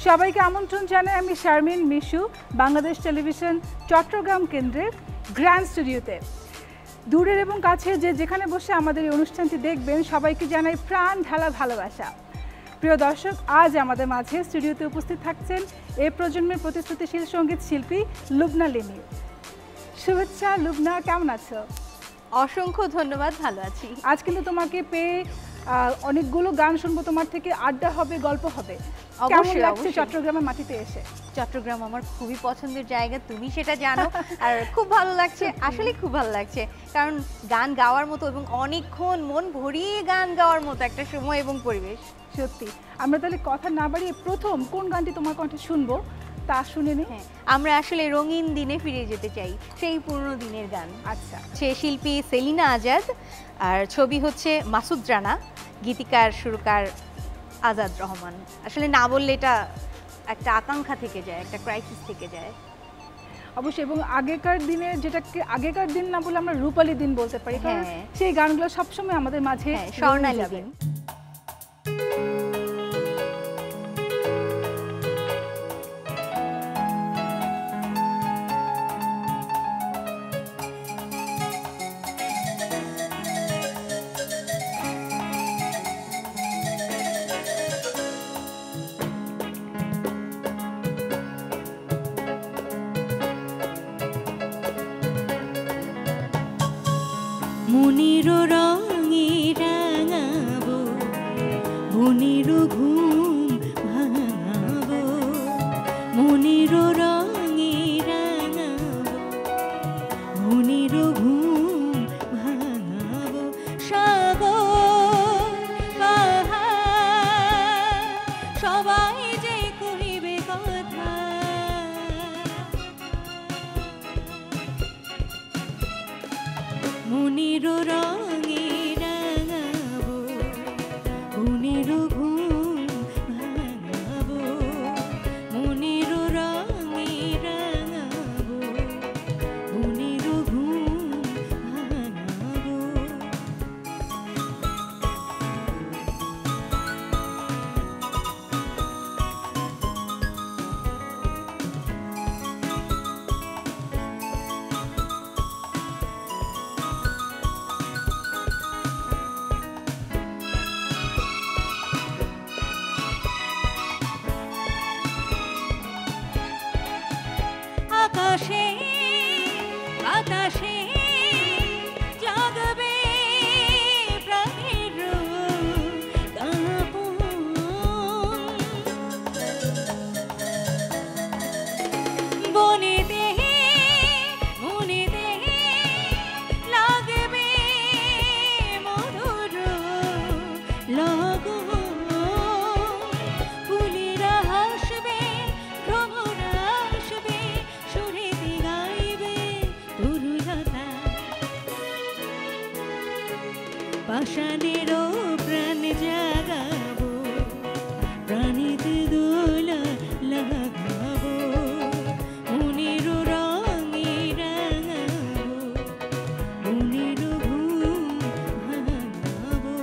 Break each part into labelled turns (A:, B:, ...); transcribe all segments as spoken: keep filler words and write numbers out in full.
A: সবাইকে আমন্ত্রণ জানাই আমি শারমিন মিশু বাংলাদেশ টেলিভিশন চট্টগ্রাম কেন্দ্রের গ্র্যান্ড স্টুডিওতে। দূরের এবং কাছের যে যেখানে বসে আমাদের এই অনুষ্ঠানটি দেখবেন সবাইকে জানাই প্রাণ ঢালা ভালোবাসা। প্রিয় দর্শক, আজ আমাদের মাঝে স্টুডিওতে উপস্থিত থাকছেন এই প্রজন্মের প্রতিশ্রুতিশীল সঙ্গীত শিল্পী লুবনা লিমি। শুভেচ্ছা লুবনা, কেমন আছো?
B: অসংখ্য ধন্যবাদ, ভালো আছি।
A: আজ কিন্তু তোমাকে পেয়ে অনেকগুলো গান শুনবো তোমার থেকে, আড্ডা হবে, গল্প হবে। কেমন লাগছে চট্টগ্রামের মাটিতে এসে?
B: চট্টগ্রাম আমার খুবই পছন্দের জায়গা, তুমি সেটা জানো। আর খুব ভালো লাগছে, আসলে খুব ভালো লাগছে, কারণ গান গাওয়ার মতো এবং অনেকক্ষণ মন ভরিয়ে গান গাওয়ার মতো একটা সময় এবং পরিবেশ।
A: সত্যি। আমরা তাহলে কথা না বাড়িয়ে প্রথম কোন গানটি তোমার কণ্ঠে শুনবো তা শুনে নি।
B: হ্যাঁ, আমরা আসলে রঙিন দিনে ফিরে যেতে চাই, সেই পুরনো দিনের গান।
A: আচ্ছা,
B: সে শিল্পী সেলিনা আজাদ, আর ছবি হচ্ছে মাসুদ রানা, গীতিকার সুরকার আজাদ রহমান। আসলে না বললে এটা একটা আকাঙ্ক্ষা থেকে যায়, একটা ক্রাইসিস থেকে যায়।
A: অবশ্যই। এবং আগেকার দিনে, যেটাকে আগেকার দিন না বলে আমরা রূপালী দিন বলতে পারি, কারণ সেই গানগুলো সবসময় আমাদের মাঝে
B: স্বর্ণালী দিন।
C: মনির রঙে রাঙাবো, মনির ঘুম ভাঙাবো, মনির রঙে রাঙাবো, মনির ঘুম ভাঙাবো। সাগর পাহাড় সবাই যে কহিবে কথা, মনির রঙে রাঙাবো, মনির ঘুম ভাঙাবো, মনির রঙে রাঙাবো, মনির ঘুম ভাঙাবো। আকাশে বাতাসে জাগবে প্রাণের কাঁপন, বনেতে মনেতে লাগবে মধুর লগন, ফুলেরা হাসবে, ভ্রমরা আসবে, সুরেতে গাইবে তরুলতা, পাষাণেরও প্রাণ জাগাবো, প্রাণীতে দোলা লাগাবো, মনির রঙে রাঙাবো, মনির ঘুম ভাঙাবো।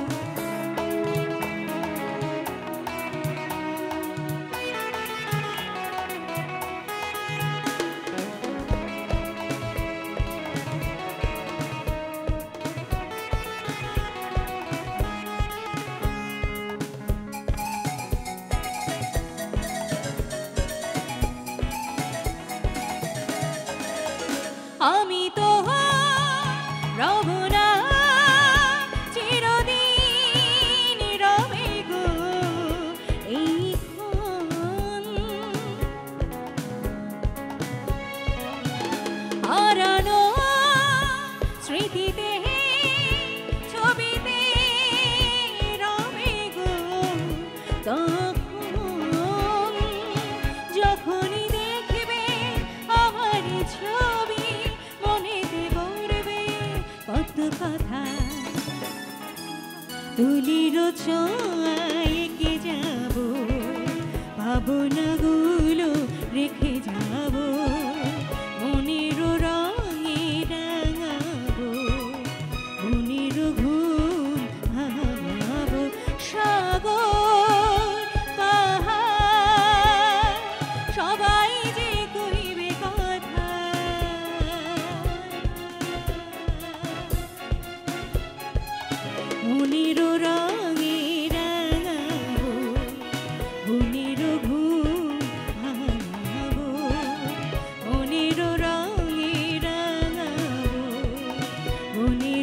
C: আমি তো রব না চিরদিন রবে গো এইক্ষণ, হারানো স্মৃতিতে ছবিতে রবে গো তখন, যখনই দেখবে আমার ছবি মনেতে পড়বে কত কথা, তুলির ছোঁয়ায় এঁকে যাব, ভাবনাগুলো রেখে যাব, মনির রঙে রাঙাবো, মনির ঘুম ভাঙাবো। সাগর পাহাড়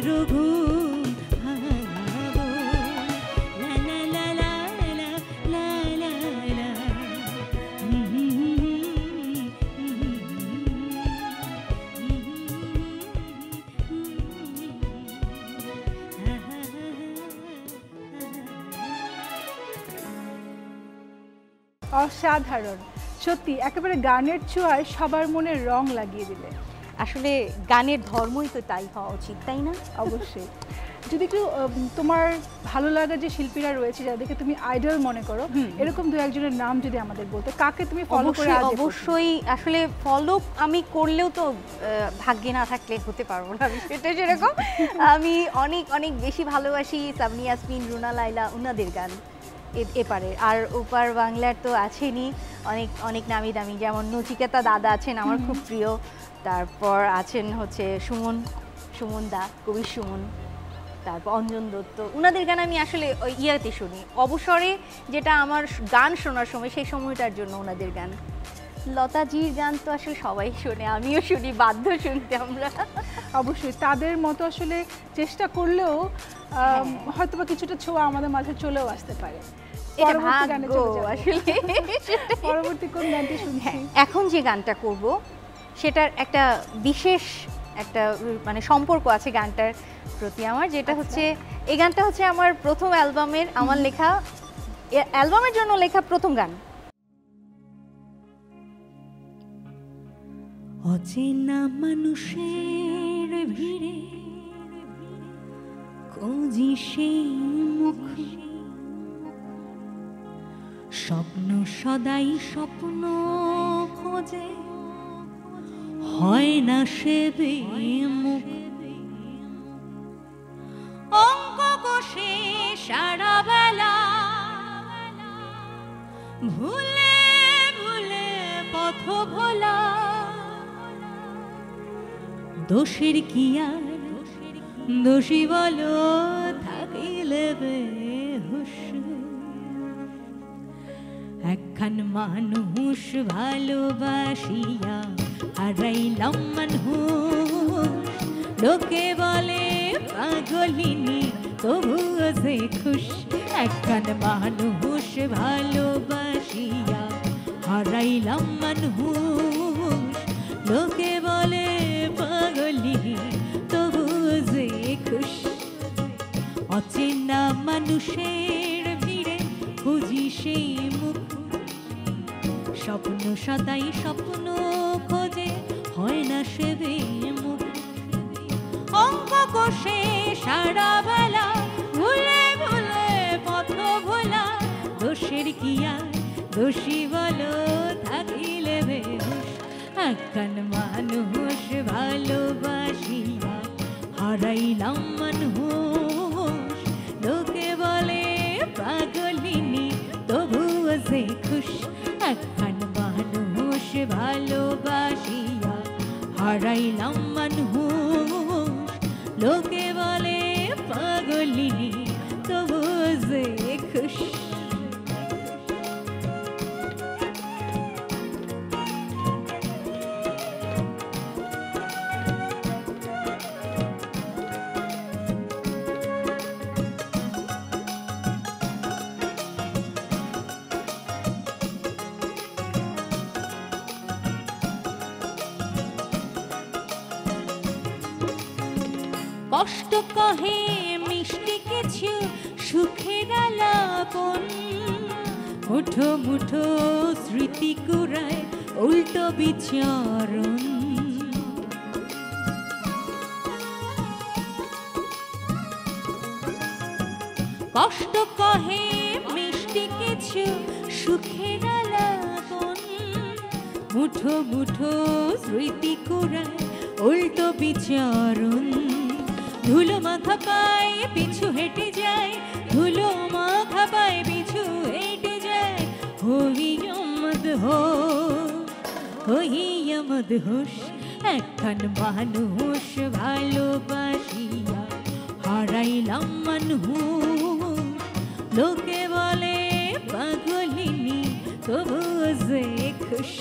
C: মনের ঘুম ভাঙাবো লা লা লা লা লা লা লা লা
A: অসাধারণ, সত্যি একেবারে গানের ছোঁয়ায় সবার মনে রং লাগিয়ে দিলে।
B: আসলে গানের ধর্মই তো তাই হওয়া উচিত, তাই না?
A: অবশ্যই। যদি একটু উম, তোমার ভালো লাগা যে শিল্পীরা রয়েছে যাদেরকে তুমি আইডল মনে করো, এরকম দু একজনের নাম যদি আমাদের বলতে, কাকে তুমি ফলো করে
B: অবশ্যই
A: আজ এ পর্যন্ত?
B: অবশ্যই আসলে ফলো আমি করলেও তো আহ, ভাগ্যে না থাকলে হতে পারবো না বিষয়টা যেরকম। আমি অনেক অনেক বেশি ভালোবাসি সাবনি ইয়াসমিন, রুনা লায়লা, উনাদের গান এ- এপারে। আর ওপার বাংলার তো আছেনই অনেক অনেক নামি দামি, যেমন নচিকেতা দাদা আছেন আমার খুব প্রিয়, তারপর আছেন হচ্ছে সুমন সুমন দা, কবি সুমন, তারপর অঞ্জন দত্ত। উনাদের গান আমি আসলে ওই ইয়াতে শুনি অবসরে, যেটা আমার গান শোনার সময় সেই সময়টার জন্য ওনাদের গান। লতাজির গান তো আসলে সবাই শোনে, আমিও শুনি, বাধ্য শুনতে আমরা।
A: অবশ্যই তাদের মতো আসলে চেষ্টা করলেও আম, হয়তোবা কিছুটা ছোঁয়া আমাদের মাঝে চলেও আসতে পারে।
B: এটা
A: পরবর্তী গানে
B: ভাগ্য
A: চলে যাবো।
B: আসলে।
A: পরবর্তী কোন গানটি শুনছি?
B: হ্যাঁ, এখন যে গানটা করব সেটার একটা বিশেষ একটা উম, মানে সম্পর্ক আছে গানটার প্রতি আমার, যেটা হচ্ছে এই গানটা হচ্ছে আমার প্রথম অ্যালবামের আমার লেখা, এ- অ্যালবামের জন্য লেখা প্রথম গান।
C: অচেনা মানুষের ভিড়ে খুঁজি সেই মুখ, স্বপ্ন সদাই স্বপ্ন খোঁজে, হয় না সে মুখ। অঙ্ক কষে সারা বেলা ভুলে ভুলে পথ ভোলা, দোষের কি আর দোষী বলো থাকিলে বেহুশ। একখান মানুষ ভালোবাসিয়া হারাইলাম মানুষ, লোকে বলে পাগলিনী তবুও যে খুশ। একখান মানুষ ভালোবাসিয়া হারাইলাম মানুষ, লোকে বলে পাগলিনী তবুও যে খুশ। অচেনা মানুষের ভিড়ে খুঁজি সেই মুখ, স্বপ্ন সদাই স্বপ্ন খোঁজে, হয় না সে মুখ। অঙ্ক কষে সারা বেলা ভুলে ভুলে পথ ভোলা, দোষের কি আর দোষী বলো থাকিলে বেহুশ। একখান মানুষ ভালোবাসিয়া হারাইলাম মানুষ, লোকে বলে পাগলিনী তবুও যে খুশ। একখান মানুষ ভালোবাসিয়া হারাইলাম মানুষ, লোকে বলে পাগলিনী তবুও যে খুশ। কষ্ট কহে মিষ্টি কিছু সুখের আলাপন, মুঠো মুঠো স্মৃতি কুড়ায় উল্টো বিচরণ। কষ্ট কহে মিষ্টি কিছু সুখের আলাপন, মুঠো মুঠো স্মৃতি কুড়ায় উল্টো বিচরণ। ধুলো মাথা পায়ে পিছু হেঁটে যায়, ধুলো মাথা পায়ে পিছু হেঁটে যায়, হইয়া মদহোশ, হইয়া মদহোশ। একখান মানুষ ভালোবাসিয়া হারাইলাম মানুষ, লোকে বলে পাগলিনী তবুও যে খুশ।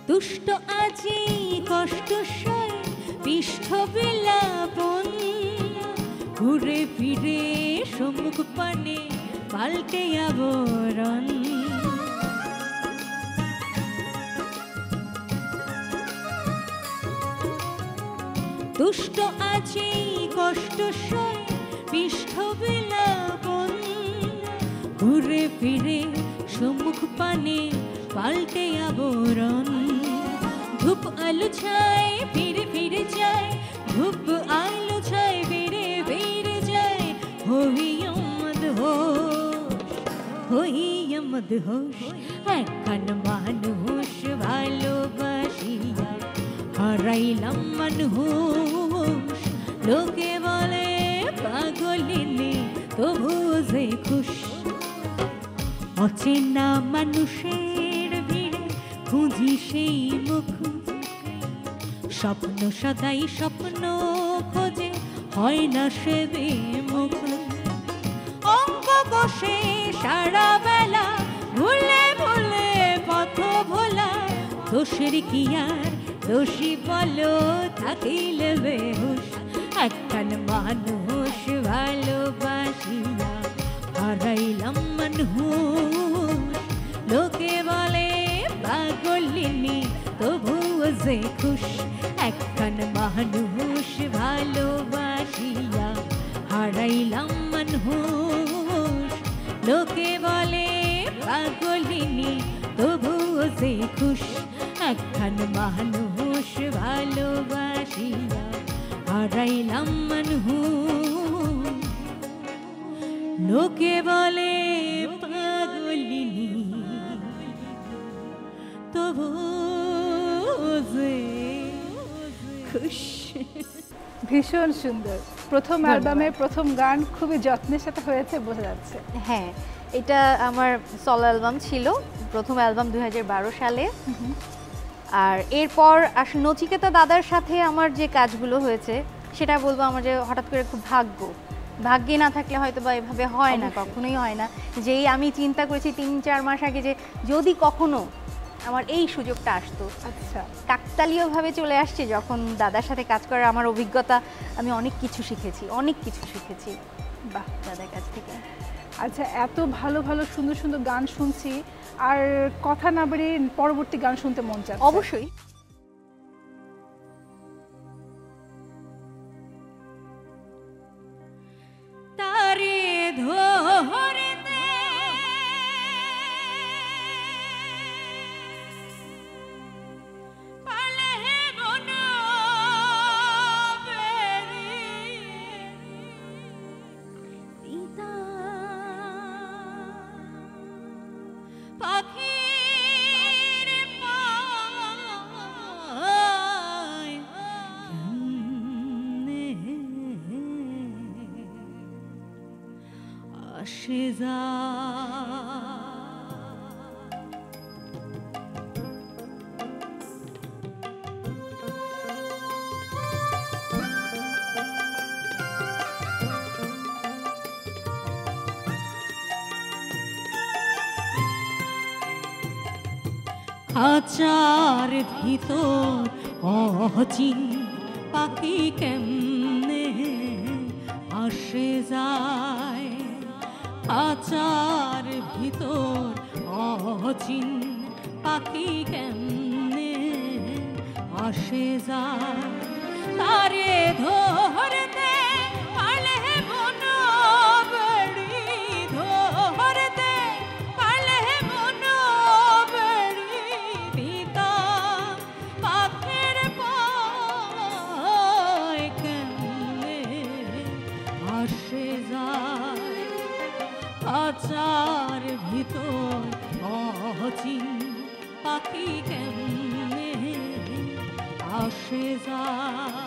C: দুষ্ট আজি কষ্ট সয় পৃষ্ঠ বিলাপন ঘুরে ফিরে সম্মুখ পানে পাল্টে আবরণ দুষ্ট আছে কষ্ট সয় পৃষ্ঠ বিলাপন ঘুরে ফিরে সম্মুখ পানে পাল্টে আবরণ ধূপ আলো ছায় ফিরে ফিরে যায় ধূপ আলো ছায় ফিরে ফিরে যায় হইয়া মদহোশ হইয়া মদহোশ একখান মানুষ ভালোবাসিয়া হারাইলাম মানুষ লোকে বলে পাগলিনী তবু যে খুশ অচেনা মানুষের ভিড়ে খুঁজি সেই মুখ স্বপ্ন সদাই স্বপ্ন খোঁজে হয় না সে বিমুখ অঙ্ক বসে সারা বেলা ভুলে ভুলে পথ ভোলা দোষের কি আর দোষী বলো থাকিলে বেহুশ একখান মানুষ ভালোবাসিয়া হারাইলাম মানুষ লোকে বলে পাগলিনী তবু যে খুশ একখান মানুষ ভালোবাসিয়া হারাইলাম মানুষ লোকে বলে পাগলিনী তবু যে খুশ একখান মানুষ ভালোবাসিয়া হারাইলাম মানুষ লোকে বলে পাগলিনী তবু যে খুশ
A: ভীষণ সুন্দর প্রথম অ্যালবামের প্রথম গান খুবই যত্নের সাথে হয়েছে বোঝা যাচ্ছে
B: হ্যাঁ এটা আমার সলো অ্যালবাম ছিল প্রথম অ্যালবাম দুই হাজার বারো সালে আর এরপর আসলে নচিকেতা দাদার সাথে আমার যে কাজগুলো হয়েছে সেটা বলবো আমার যে হঠাৎ করে খুব ভাগ্য ভাগ্যে না থাকলে হয়তো বা এভাবে হয় না কখনোই হয় না যেই আমি চিন্তা করেছি তিন চার মাস আগে যে যদি কখনো আমার এই সুযোগটা আসতো
A: আচ্ছা
B: কাকতালীয়ভাবে চলে আসছে যখন দাদার সাথে কাজ করার আমার অভিজ্ঞতা আমি অনেক কিছু শিখেছি অনেক কিছু শিখেছি
A: বাহ
B: দাদার কাছ থেকে
A: আচ্ছা এত ভালো ভালো সুন্দর সুন্দর গান শুনছি আর কথা না বেরিয়ে পরবর্তী গান শুনতে মন চাচ্ছে
B: অবশ্যই
C: তারে ধরে আসে যা খাঁচার ভিতর অচিন পাখি কেমনে আসে যায় খাঁচার ভিতর অচিন পাখি কেমনে আসে যায় তারে ধরতে পারলে মন বেড়ি ধরতে পারলে মন বেড়ি পিতা পাখের পায় কেমনে আসে যায় খাঁচার ভিতর অচিন পাখি কেমনে আসে যায়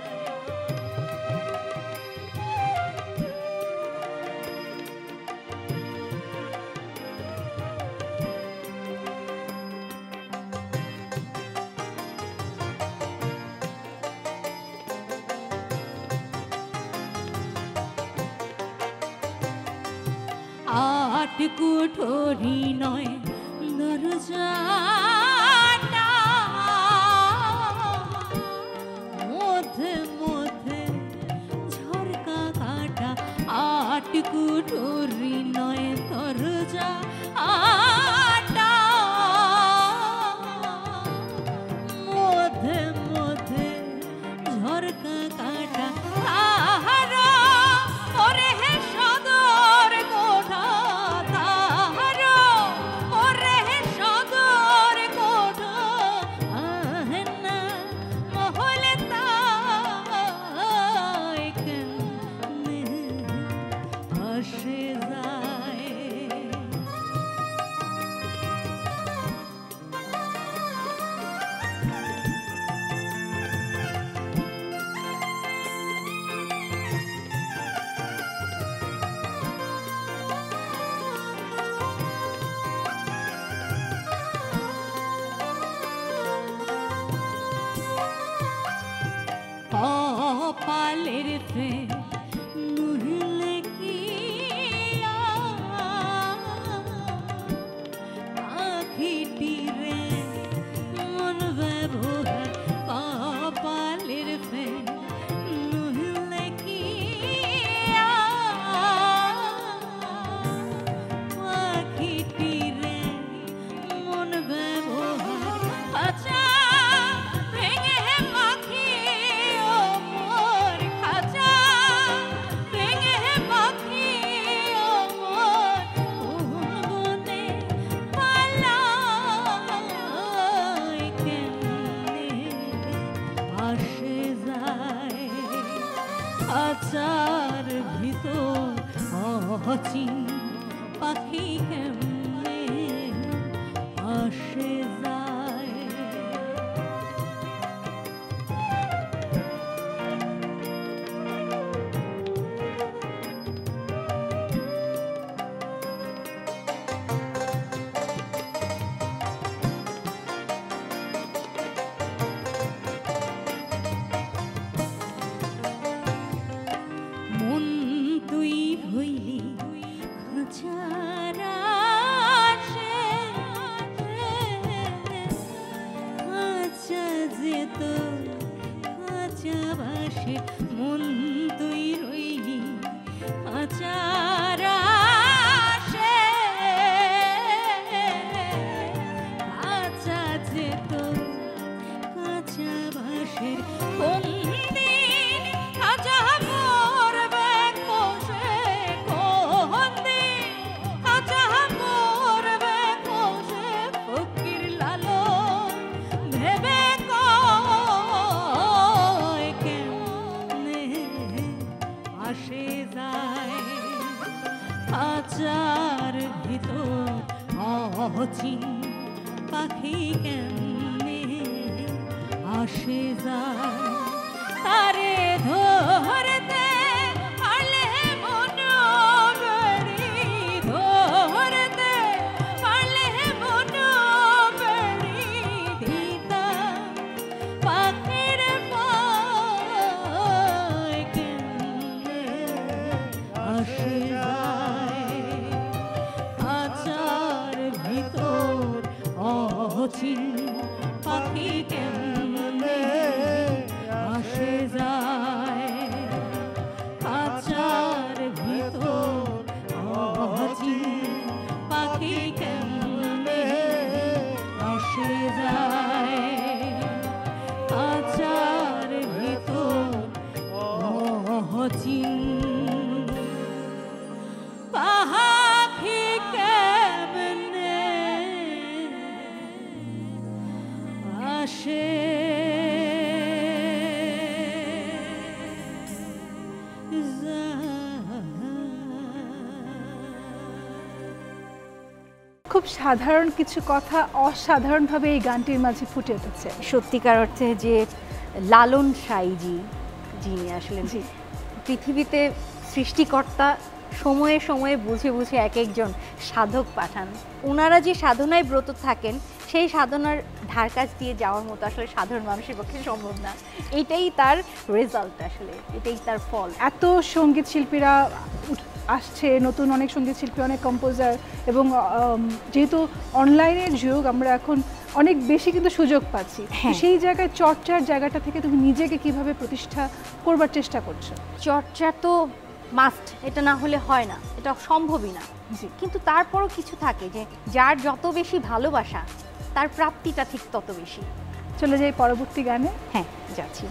C: আট কুঠরি নয় দরজাটা কুঠুরি নয় দরজা আটা মধ্যে মধ্যে ঝরকা কাটা তাহারা ওরে হে সদর কোঠা তাহারা ওরে হে সদর কোঠা আহনা মহলে তাই কেমনে আসে যায় কপালের প্রেম নুহলে কি আখিটি রে মন ব্যবহার কপালের প্রেম নুহলে কি আখিটি রে মন ব্যবহার আচ্ছা ভেঙে পাখি ও মোর খাঁচা ভেঙে পাখি ও মোর কোন বনে পালায় কেমনে আসে যায় খাঁচার ভিতর অচিন পাখি কেমনে আসে যায় মন তুই হইলি খাঁচার আশে, খাঁচা যে তোর খাঁচা বাসে মন তুই রইলি খাঁচার আশে, খাঁচা যে তোর খাঁচা বাসের কোন দিন খাঁচা পড়বে কোষে, কোন দিন খাঁচা পড়বে কোষে ফকির লালন ভেবে কয় কেমনে আসে যায় খাঁচার ভিতর অচিন পাখি কেমনে আসে যায় তারে ধরতে পারলে মন বেড়ি, ধরতে পারলে মন বেড়ি দিতা পাখির পায় কেমনে আসে যায় খাঁচার ভিতর অচিন পাখি কেমনে আসে যায় খাঁচার ভিতর অচিন পাখি কেমনে আসে যায় খাঁচার ভিতর অচিন পাখি কেমনে আসে
A: খুব সাধারণ কিছু কথা অসাধারণভাবে এই গানটির মাঝে ফুটে উঠেছে।
B: সত্যিকার অর্থে যে লালন সাইজি যিনি আসলে
A: জি।
B: পৃথিবীতে সৃষ্টিকর্তা সময়ে সময়ে বুঝে বুঝে এক একজন সাধক পাঠান, ওনারা যে সাধনায় ব্রত থাকেন সেই সাধনার ধার কাছ দিয়ে যাওয়ার মতো আসলে সাধারণ মানুষের পক্ষে সম্ভব না। এটাই তার রেজাল্ট, আসলে এটাই তার ফল।
A: এত সঙ্গীত শিল্পীরা উঠ- আসছে, নতুন অনেক সঙ্গীত শিল্পী, অনেক কম্পোজার, এবং আম, যেহেতু অনলাইনের যুগ আমরা এখন অনেক বেশি কিন্তু সুযোগ পাচ্ছি। তো
B: হ্যাঁ।
A: সেই জায়গায় চর্চার জায়গাটা থেকে তুমি নিজেকে কিভাবে প্রতিষ্ঠা করবার চেষ্টা করছো?
B: চর্চা তো মাস্ট, এটা না হলে হয় না, এটা সম্ভবই না।
A: জি।
B: কিন্তু তারপরও কিছু থাকে যে যার যত বেশি ভালোবাসা তার প্রাপ্তিটা ঠিক তত বেশি।
A: চলে যাই পরবর্তী গানে।
B: হ্যাঁ, যাচ্ছি।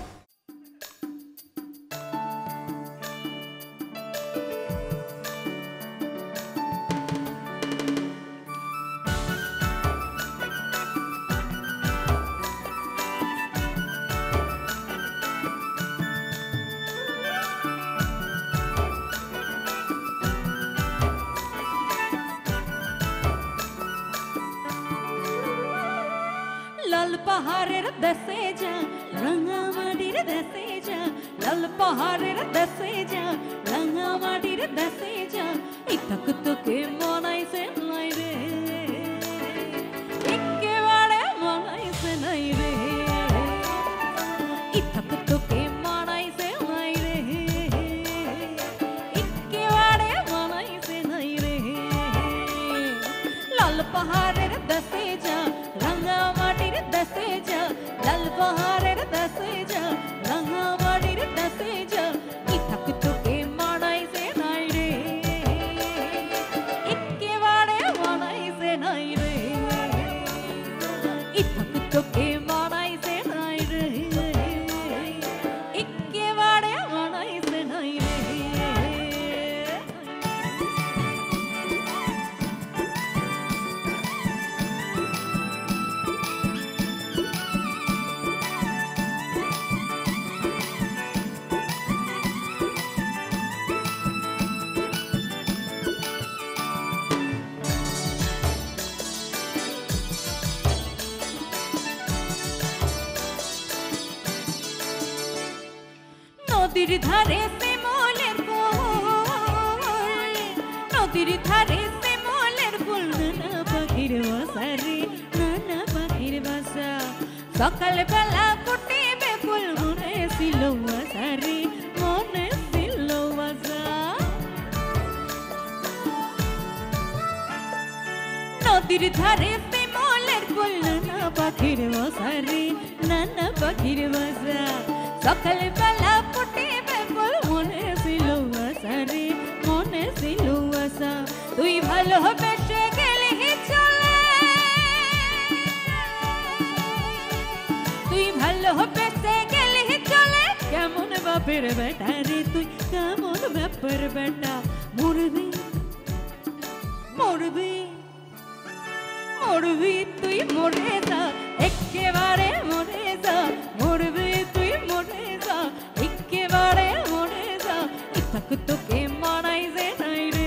C: লাল পাহাড়ের দেশে যা, রাঙামাটির দেশে যা, লাল পাহাড়ের দেশে যা, রাঙামাটির দেশে যা, ইতাক তোকে মনাইছে নাই রে, একেবারে মনাইছে নাই রে, ইতাক তোকে মনাইছে নাই রে, একেবারে মনাইছে নাই রে। লাল পাহাড়ের দেশে যা, রাঙামাটির দেশে যা, লাল পাহাড়ের দেশে যা, রাঙামাটির দেশে যা, ইতাক তোকে মানাইছে নাই রে, একেবারে মানাইছে নাই রে, ইতাক তোকে মানাইছে নাই রে, একেবারে মানাইছে নাই রে। নদীর ধারে শিমুলের ফুল, নদীর ধারে শিমুলের ফুল, নানা পাখির বাসা রে, নানা পাখির বাসা, সকাল বেলা ফুটিবে ফুল, মনে ছিল বাসা রে, মনে ছিল বাসা। নদীর ধারে শিমুলের ফুল, নানা পাখির বাসা রে, নানা পাখির বাসা, সকাল বেলা ফুটিবে ফুল, মনে ছিল আশা রে, মনে ছিল আশা। তুই ভালোবেসে গেলি চলে, তুই ভালোবেসে গেলি চলে, কেমন বাপের বেটা রে তুই, কেমন বাপের বেটা। মরবি মরবি মরবি তুই মরে যা, একেবারে মরে যা, মরবি তুই মরে যা, একেবারে মরে যা, ইতাক তোকে মানাইছে নাই রে,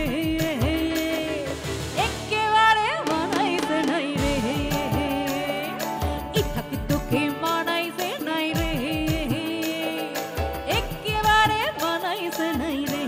C: একেবারে মানাইছে নাই রে, ইতাক তোকে মানাইছে নাই রে, একেবারে মানাইছে নাই রে।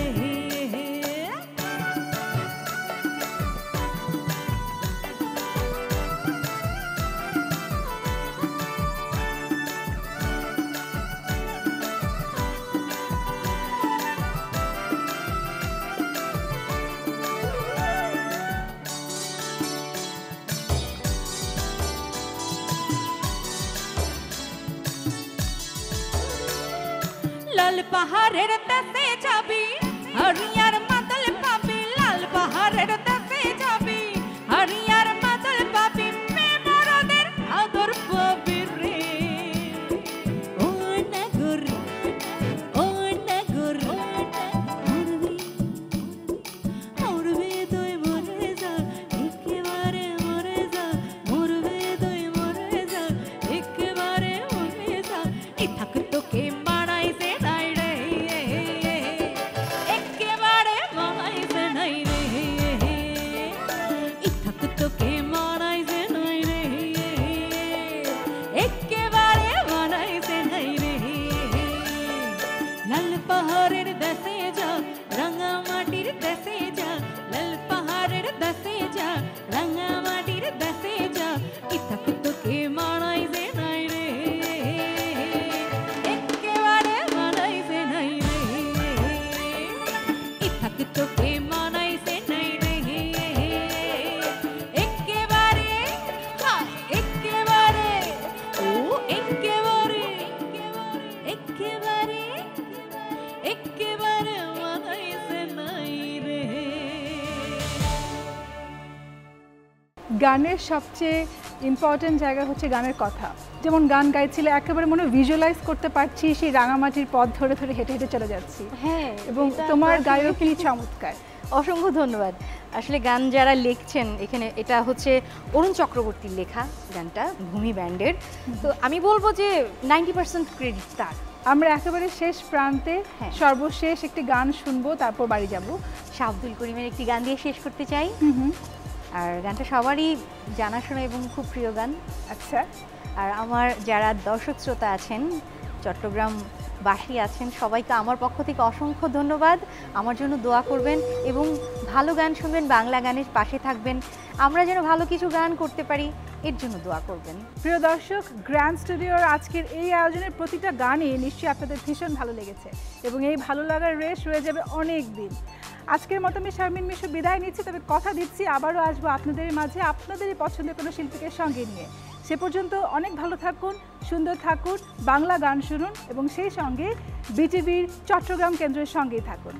C: লাল পাহাড়ের দেশে যাবি, হরিয়ার মাদল পাবি, লাল পাহাড়ের দেশে যাবি, হরিয়ার মাদল পাবি, মেমোরদের আদর পাবি রে। ও নগরী, ও নগরী, মরবি মরবি তুই মরে যা, একেবারে মরে যা, মরবি তুই মরে যা, একেবারে মরে যা, ইতাক তোকে মানাইছে নাই রে,
A: গানের সবচেয়ে ইম্পর্টেন্ট জায়গা হচ্ছে গানের কথা। যেমন গান গাইছিলে একেবারে মনে ভিজুয়ালাইজ করতে পারছি সেই রাঙামাটির পথ ধরে ধরে হেঁটে হেঁটে চলে যাচ্ছি।
B: হ্যাঁ,
A: এবং তোমার গায়কী চমৎকার।
B: অসংখ্য ধন্যবাদ। আসলে গান যারা লিখছেন এখানে, এটা হচ্ছে অরুণ চক্রবর্তীর লেখা গানটা, ভূমি ব্যান্ডের। তো আমি বলবো যে নাইনটি পার্সেন্ট ক্রেডিট তার।
A: আমরা একেবারে শেষ প্রান্তে সর্বশেষ একটি গান শুনবো, তারপর বাড়ি যাব।
B: শাহ আব্দুল করিমের একটি গান দিয়ে শেষ করতে চাই। আর গানটা সবারই জানাশোনা এবং খুব প্রিয় গান।
A: আচ্ছা।
B: আর আমার যারা দর্শক শ্রোতা আছেন, চট্টগ্রাম বাসী আছেন, সবাইকে আমার পক্ষ থেকে অসংখ্য ধন্যবাদ। আমার জন্য দোয়া করবেন এবং ভালো গান শুনবেন, বাংলা গানের পাশে থাকবেন, আমরা যেন ভালো কিছু গান করতে পারি এর জন্য দোয়া করবেন।
A: প্রিয় দর্শক, গ্র্যান্ড স্টুডিওর আজকের এই আয়োজনের প্রতিটা গানই নিশ্চয়ই আপনাদের ভীষণ ভালো লেগেছে এবং এই ভালো লাগার রেশ রয়ে যাবে অনেক দিন। আজকের মতো আমি শারমিন মিশু বিদায় নিচ্ছি, তবে কথা দিচ্ছি আবারও আসবো আপনাদের মাঝে আপনাদেরই পছন্দের কোনো শিল্পীকে সঙ্গে নিয়ে। সে পর্যন্ত অনেক ভালো থাকুন, সুন্দর থাকুন, বাংলা গান শুনুন এবং সেই সঙ্গে বিটিভির চট্টগ্রাম কেন্দ্রের সঙ্গেই থাকুন।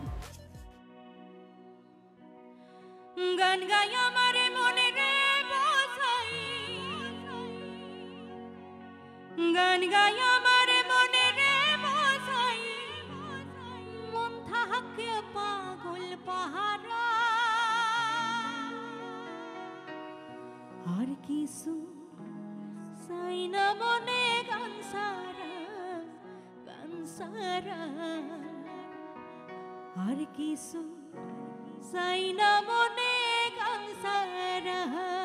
C: গান গাই আমারে মনে রে বসাই, গান গাই আমারে মনে রে বসাই, মন থাকে পাগল পাহারা, আর কিছু চাই না মনে গান সারা, গান সারা, আর কিছু চাই না মনে গান সারা।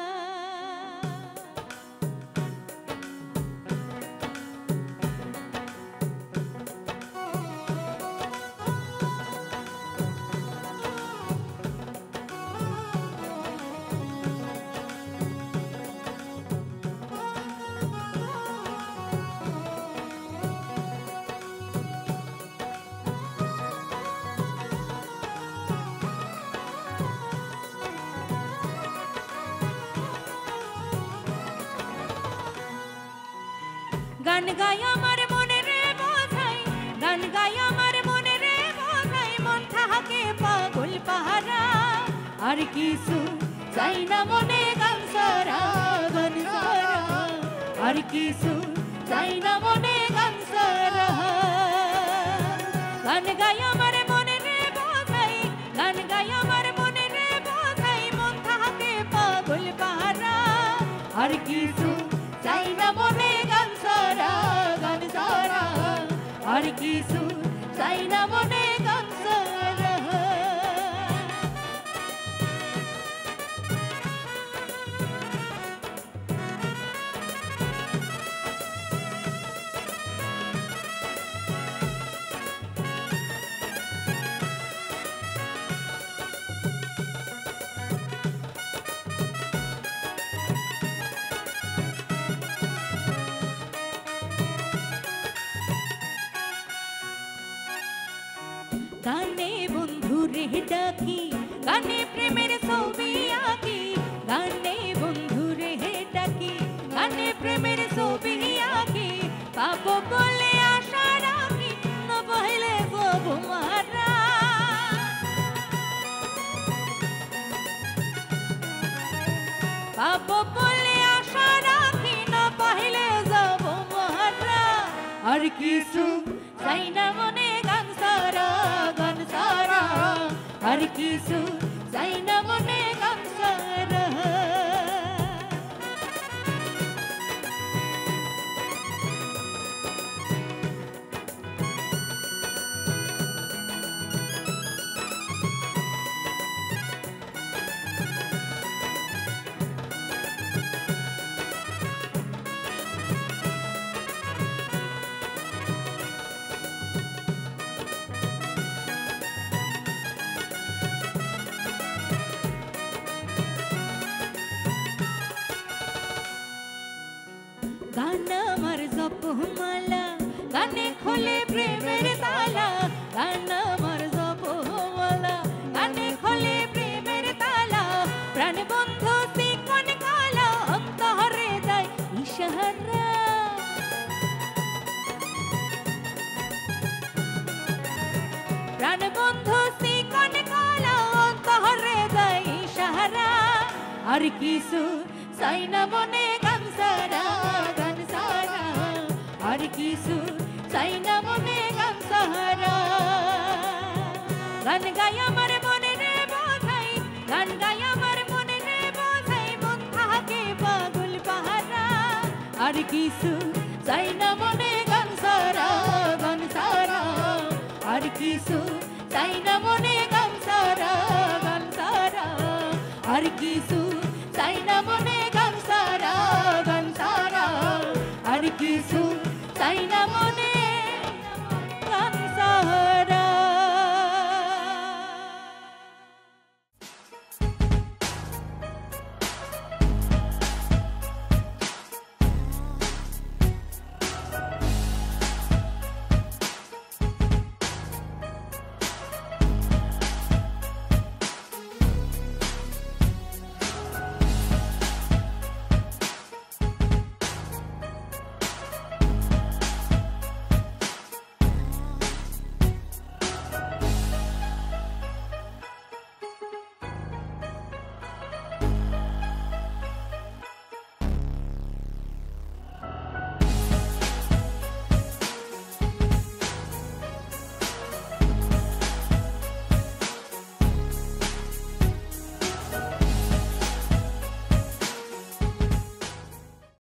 C: গান গাই আমার মনে রে বোঝাই, গান গাই আমার মনে রে বোঝাই, মন থাকে পাগল পাহারা, আর কিছু চাই না মনে গান সারা, গান সারা, আর কিছু চাই না মনে গান সারা। গান গাই আমার মনে রে বোঝাই, গান গাই আমার মনে রে বোঝাই, মন থাকে পাগল পাহারা, আর কিছু চাই না মনে গান সারা, গান সারা, আর কিছু চাই না মনে গান সারা। গানে বন্ধু রে ডাকি, গানে প্রেমের ছবি আঁকি, গানে বন্ধু রে ডাকি, গানে প্রেমের ছবি আঁকি, পাবো বলে আশা রাখি, না পাইলে যাব মারা। পাবো বলে আশা রাখি, না পাইলে যাব মারা, আর কিছু চাই না মনে গান সারা, গান সারা, আর কিছু চাই না মনে গান সারা। গান আমার জপমালা, গানে খোলে প্রেমের তালা, গান আমার জপমালা, গানে খোলে প্রেমের তালা, প্রাণ বন্ধু চিকন কালা, অন্তরে দেয় ইশারা। প্রাণ বন্ধু চিকন কালা, অন্তরে দেয় ইশারা, আর কিছু চাই না মনে গান সারা গান সারা আর কিছু চাই না মনে গান সারা গান গাই আমার মনে রে বোঝাই গান গাই আমার মনে রে বোঝাই মন থাকে পাগল পাহারা আর কিছু চাই না মনে গান সারা গান সারা আর কিছু চাই না মনে গান সারা গান সারা আর কিছু চাই না মনে গান সারা গান সারা আর কিছু চাই না মনে